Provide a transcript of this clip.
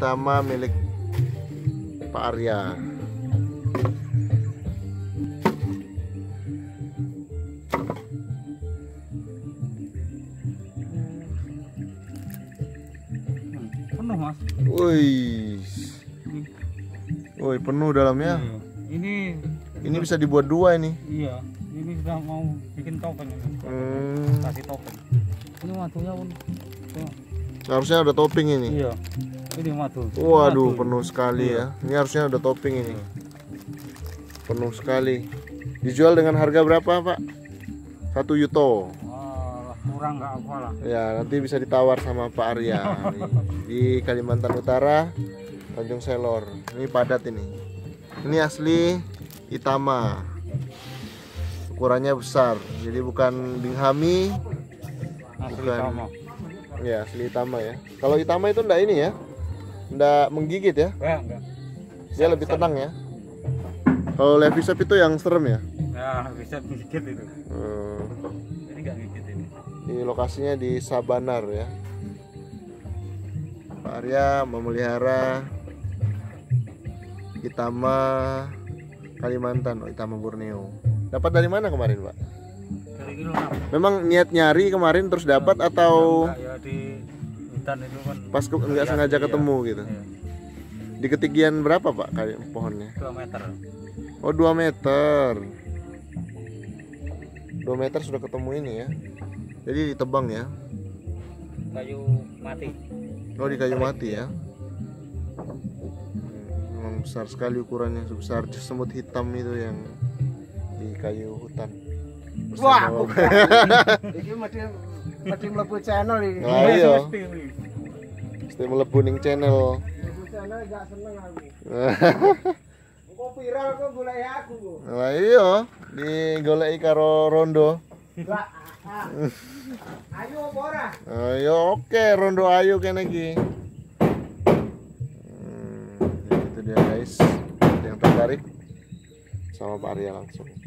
Itama milik Pak Arya. Penuh mas. Woi, penuh dalamnya. Ini bisa dibuat dua ini. Iya, ini sudah mau bikin topeng ini. Kasih topeng. Ini madunya pun. Harusnya ada topping ini. Iya. Ini madu. Waduh, penuh sekali ya. Ini harusnya ada topping ini. Penuh sekali. Dijual dengan harga berapa, Pak? 1 yuto. Kurang nggak apa lah. Ya, nanti bisa ditawar sama Pak Arya nih, di Kalimantan Utara, Tanjung Selor. Ini padat ini. Ini asli Itama. Ukurannya besar. Jadi bukan Binghami. Asli Bukan. Itama. Ya, asli Itama ya. Kalau Itama itu enggak ini ya. Enggak menggigit ya. Enggak. Dia lebih tenang ya. Kalau Levisep itu yang serem ya. Ya, bisa gigit itu. Ini nggak gigit ini. Di lokasinya di Sabanar ya. Pak Arya memelihara Itama Kalimantan, Itama Borneo. Dapat dari mana kemarin, Pak? Dari kilo 6. Memang niat nyari kemarin terus dapat atau Ya di hutan itu kan. pas nggak sengaja ketemu gitu? Iya. Di ketinggian berapa, Pak, kayu pohonnya? 2 meter. Oh, 2 meter. 2 meter sudah ketemu ini ya. Jadi ditebang ya. Kayu mati. Oh, di kayu mati ya. Memang besar sekali ukurannya, sebesar semut hitam itu yang di kayu hutan. Wah, ini mesti mlebu channel ini. Nah, iya. Mesti mlebu ning channel. Mlebu channel gak seneng aku. Kok viral kok golek aku kok. Lah iya, digoleki karo Rondo. Lah, ayo apa ora? Ayo oke, Rondo ayo kene iki. Itu dia guys, yang tertarik sama Pak Arya langsung.